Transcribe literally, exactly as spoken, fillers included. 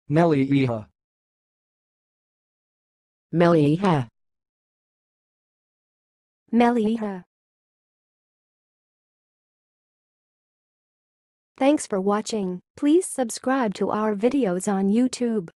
mellieha, mellieha, mellieha. Thanks for watching. Please subscribe to our videos on YouTube.